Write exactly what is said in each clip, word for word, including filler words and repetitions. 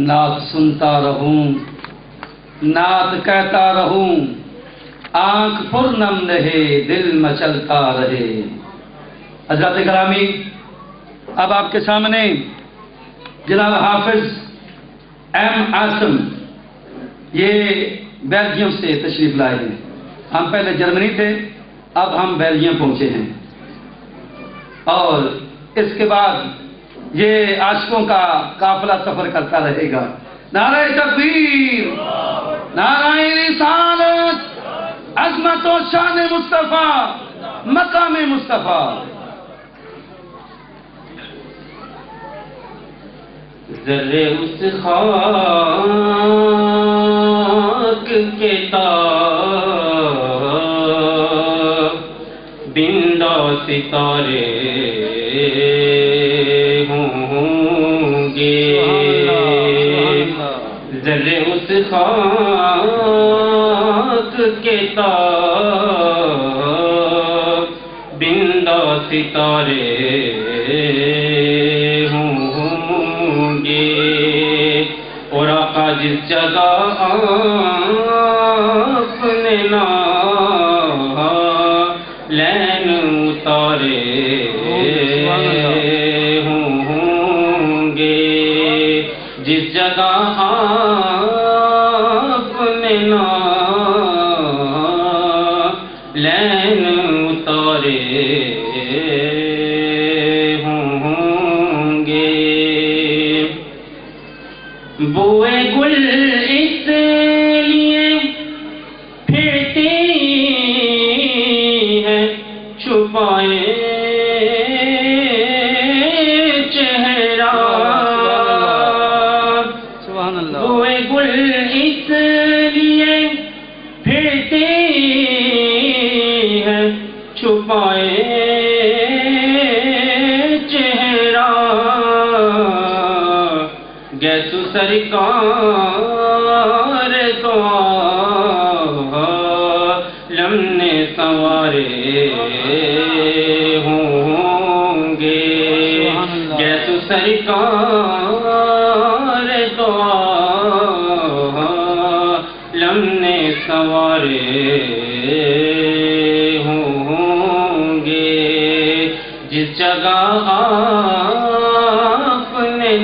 نعت سنتا رہوں، نعت کہتا رہوں، آنکھ پرنم رہے، دل مچلتا رہے۔ حضرات گرامی، اب آپ کے سامنے جناب حافظ ایم عاصم یہ بیلجیم سے تشریف لائے ہیں۔ ہم پہلے جرمنی تھے، اب ہم بیلجیم پہنچے ہیں، اور اس کے بعد یہ عاشقوں کا قافلہ سفر کرتا رہے گا۔ نعرہ تکبیر، نعرہ رسالت، عظمت و شان مصطفیٰ، مقام مصطفیٰ۔ ذرے اس خاک کے تاب بندہ ستارے ہوں گے، ذرے اس خاک کے تاب بندہ ستارے اور آقا جس جگہ آپ نے لین اتارے ہوں گے، جس جگہ آپ نے لین اتارے ہوں گے، بوئے گل اس لیے پھرتی ہے چھپائے چہرہ، سبحان اللہ۔ بوئے گل اس لیے پھرتی ہے چھپائے چہرہ، گیسو سرکار تو لمنے سنوارے ہوں گے، گیسو سرکار تو لمنے سنوارے ہوں گے، جس جگہ آپ نے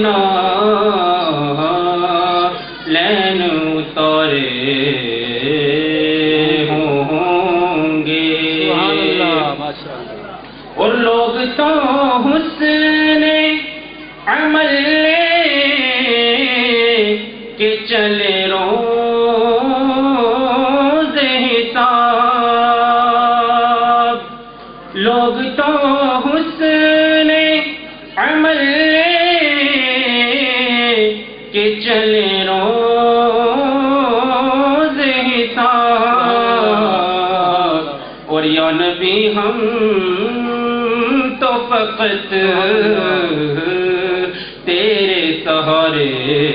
لین اتارے ہوں گے، اور لوگ تو حسن عمل کے چلے روز حساب، لوگ تو حسن عمل کے چلے روز حساب، اور یا نبی ہم تو فقط تیرے سہارے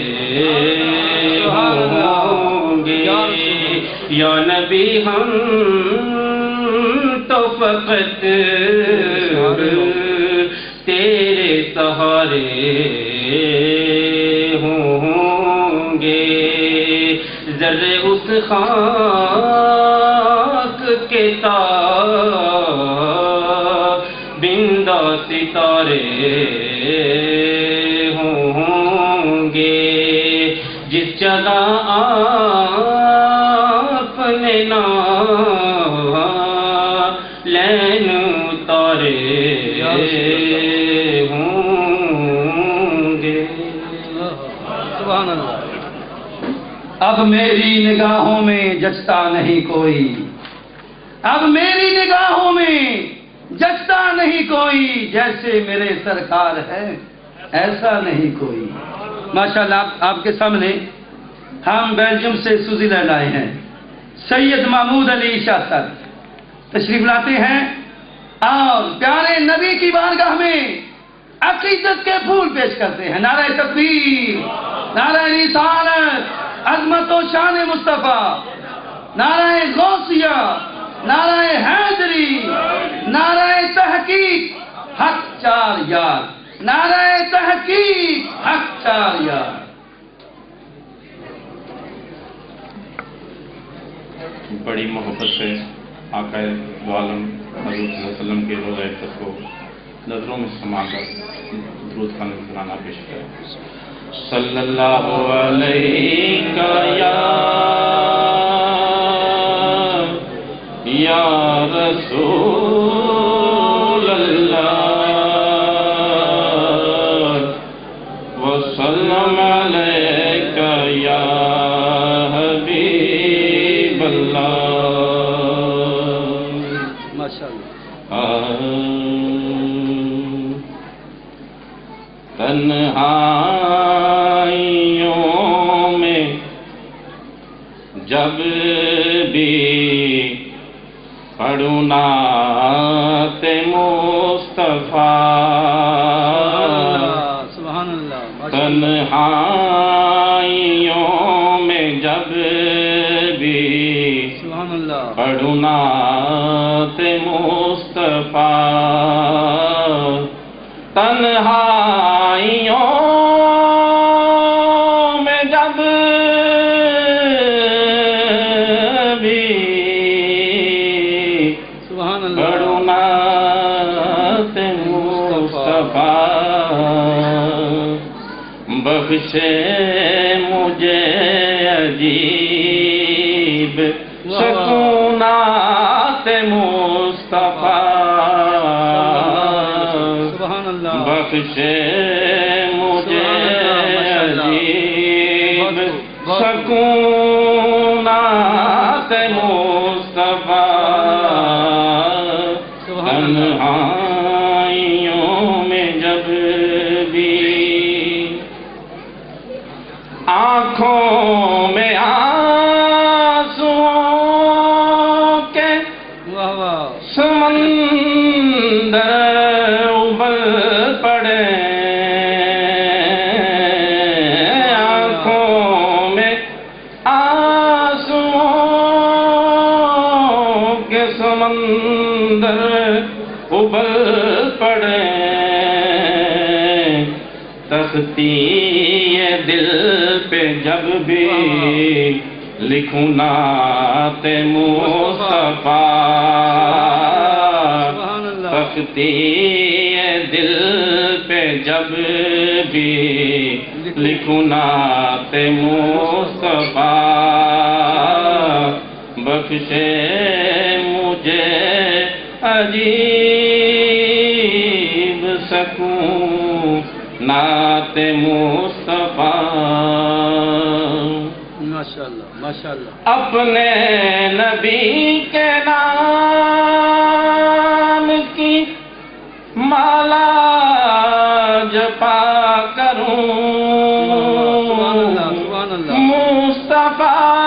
ہوں گے، یا نبی ہم تو فقط تیرے سہارے ہوں گے، ذرے اس خاک کے تاب بندہ ستارے ہوں گے، جس جگہ آپ نے لین اتارے ہوں گے۔ سبحان اللہ۔ اب میری نگاہوں میں جچتا نہیں کوئی، اب میری نگاہوں میں جچتا نہیں کوئی، جیسے میرے سرکار ہے ایسا نہیں کوئی۔ ماشاءاللہ آپ کے سامنے ہم بیلجیم سے سوئٹزر لینڈ آئے ہیں، سید محمود علی شاہ صاحب تشریف لاتے ہیں اور پیارے نبی کی بارگاہ میں عقیدت کے پھول پیش کرتے ہیں۔ نعرہ تکبیر، نعرہ رسالت، عظمت و شان مصطفیٰ، نعرہ غوثیہ، نعرہ حیدری، نعرہ تحقیق، حق چار یار، نعرہ تحقیق، حق چار یار۔ بڑی محبت سے آقا دو عالم حضور صلی اللہ علیہ وسلم کے روضہ اقدس کو نظروں میں سما کر درود کا نذرانہ پیش کریں. صلی اللہ علیہ یا یا رسول اللہ وسلم علیک یا حبیب اللہ. ماشاءاللہ. تنہائیوں میں جب بھی پڑھوں نعت مصطفیٰ، سبحان اللہ. تنہائیوں میں جب بھی سبحان اللہ پڑھوں نعت مصطفیٰ، تنہائیوں میں جب بھی سبحان اللہ پڑھوں نعت مصطفیٰ، بخشے مجھے عجیب سکونات مصطفیٰ، بخشے مجھے عجیب سکونات مصطفیٰ، تنہائیوں میں جب بھی آنکھوں میں آنسوؤں کے سمندر ابل پڑے، آنکھوں میں آنسوؤں کے سمندر ابل پڑے، تختی دل پہ جب بھی لکھوں نعت مصطفیٰ، تختی دل پہ جب بھی لکھوں نعت مصطفیٰ، بخشے مجھے عجیب سکونات مصطفیٰ. ماشاءاللہ ماشاءاللہ. اپنے نبی کے نام کی مالا جپا کروں، مصطفیٰ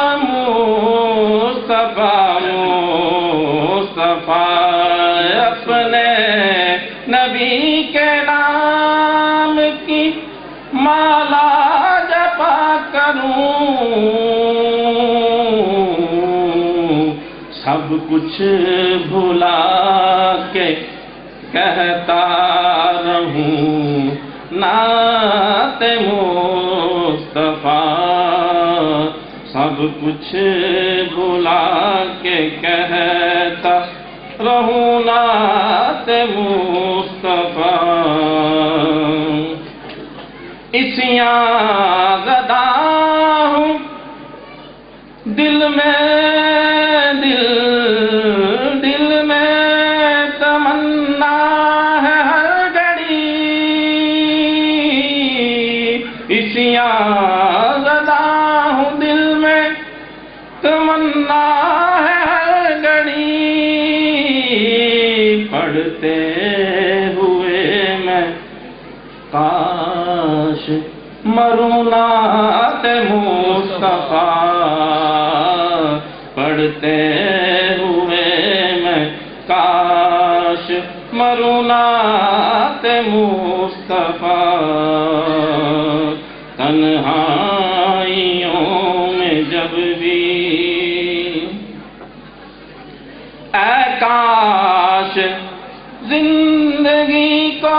مصطفیٰ مصطفیٰ، اپنے نبی کے نام کی مالا جپا کروں، سب کچھ بھلا کے کہتا رہوں نعت مصطفیٰ، سب کچھ بھلا کے کہتا رہوں نعت مصطفیٰ. اسیاں زدہ ہوں دل میں، دل دل میں تمنا ہے ہر گھڑی، اسیاں زدہ ہوں دل میں تمنا ہے ہر گھڑی، پڑھتے ہوئے میں کاش مروں نعت مصطفیٰ، پڑھتے ہوئے میں کاش مروں نعت مصطفیٰ، تنہائیوں میں جب بھی اے کاش زندگی کو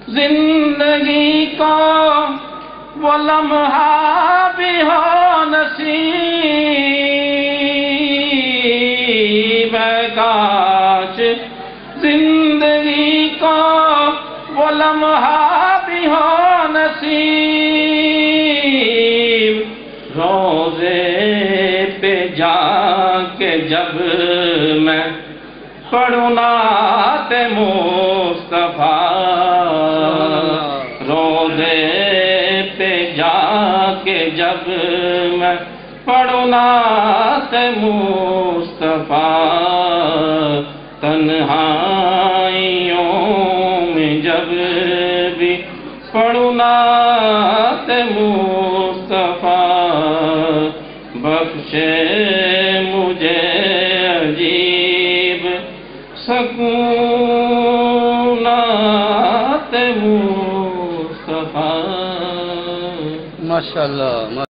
زندگی کو وہ لمحہ بھی ہو نصیب ہے کاش زندگی کو وہ لمحہ بھی ہو نصیب روزے پہ جا کے جب میں پڑھوں نعت مصطفیٰ روزے پہ جا کے جب میں پڑھوں نعت مصطفیٰ تنہائیوں میں جب بھی پڑھوں نعت مصطفیٰ بخشے مجھے عجیب سکون نعت مصطفیٰ ماشاءاللہ.